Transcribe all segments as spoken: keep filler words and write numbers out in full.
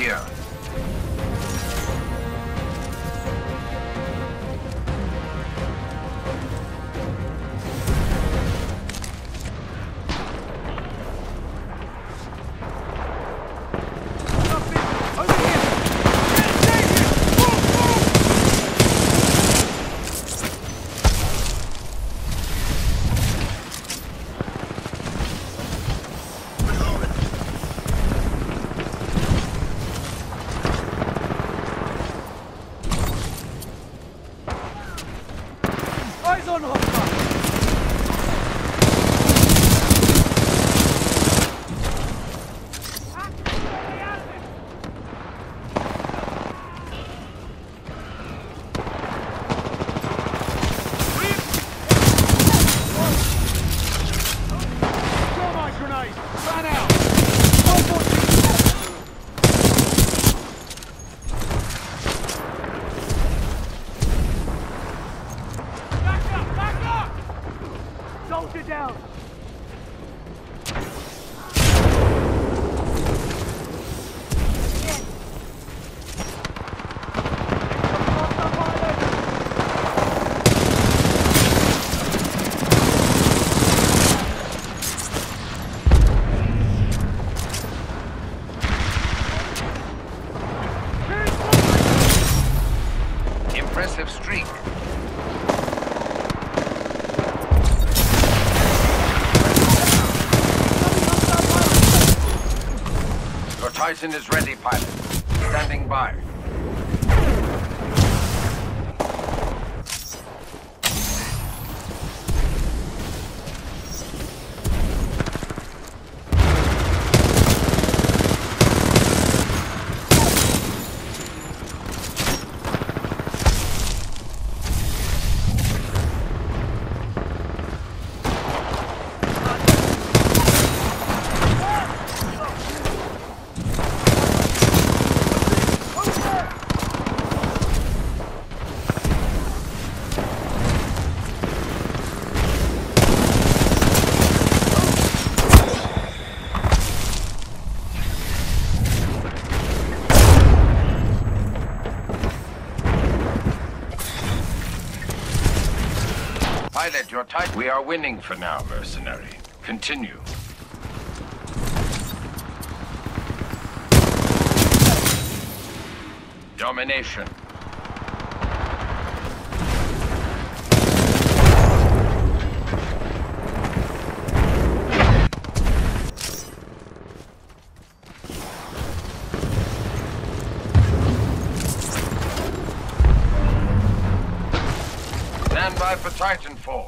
here. Eyes on hostile! Soldier down! Impressive streak. Your Titan is ready, pilot. Standing by. Pilot, your Titan. We are winning for now, mercenary. Continue. Domination. Stand by for Titanfall.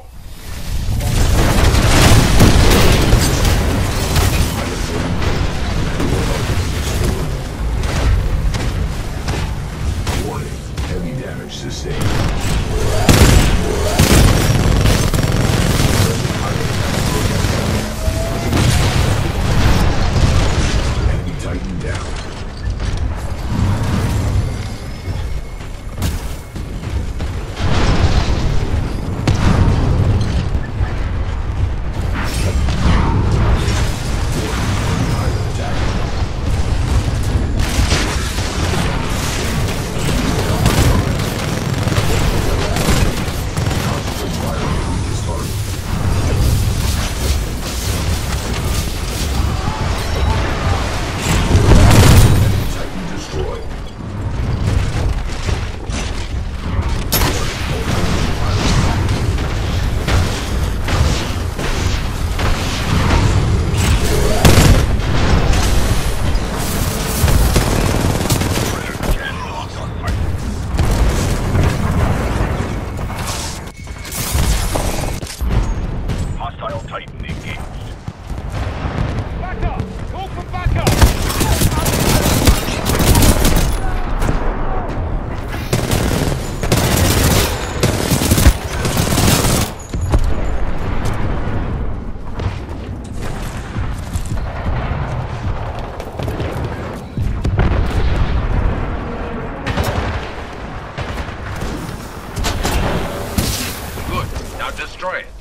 Warning, heavy damage sustained. Enemy Titan down. Destroy it.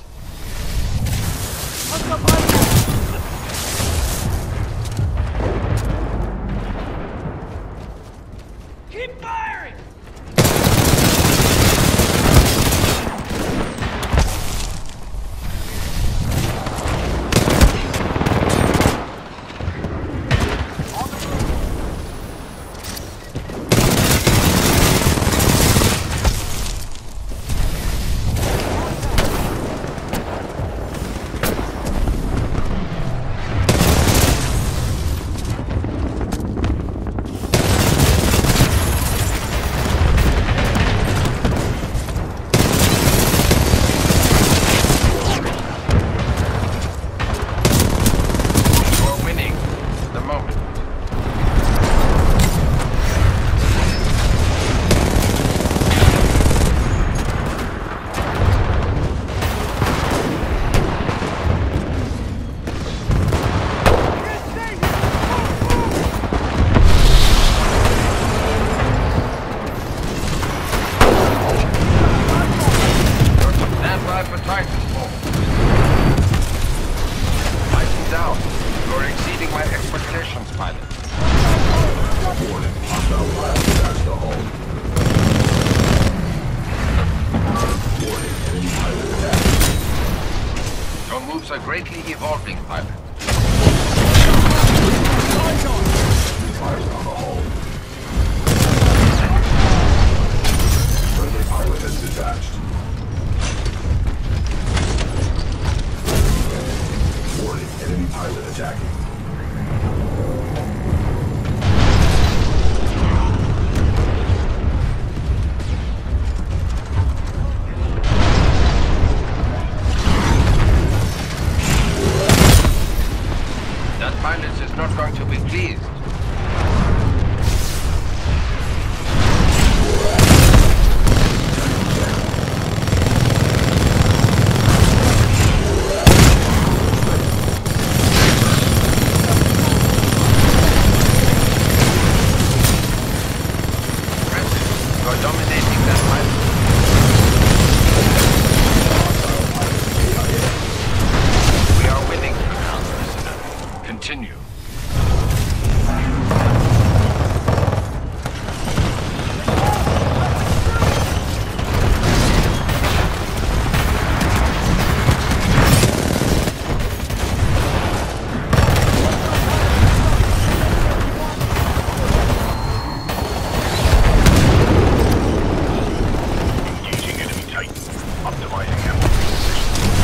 for Titanfall. Titan down. You're exceeding my expectations, pilot. Warning, hostile pilot attached to hull. Warning, enemy pilot attack. Your moves are greatly evolving, pilot. Fires on the hull. Friendly pilot has detached. Warning, enemy pilot attacking. That pilot is not going to be pleased. You're dominating that pilot. We are winning for now, mercenary. Continue. Engaging enemy Titan. Optimizing ammo position.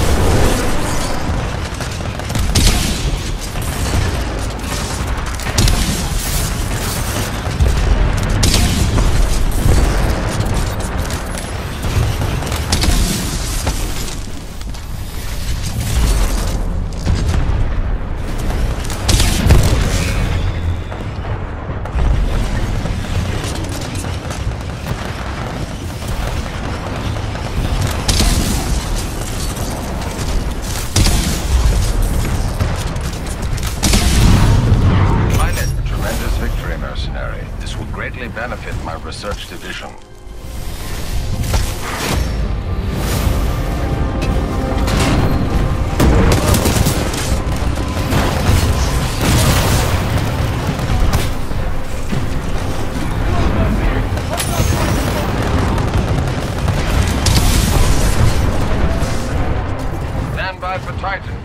Pilot, tremendous victory, mercenary. This will greatly benefit my research division. Stand by for Titan.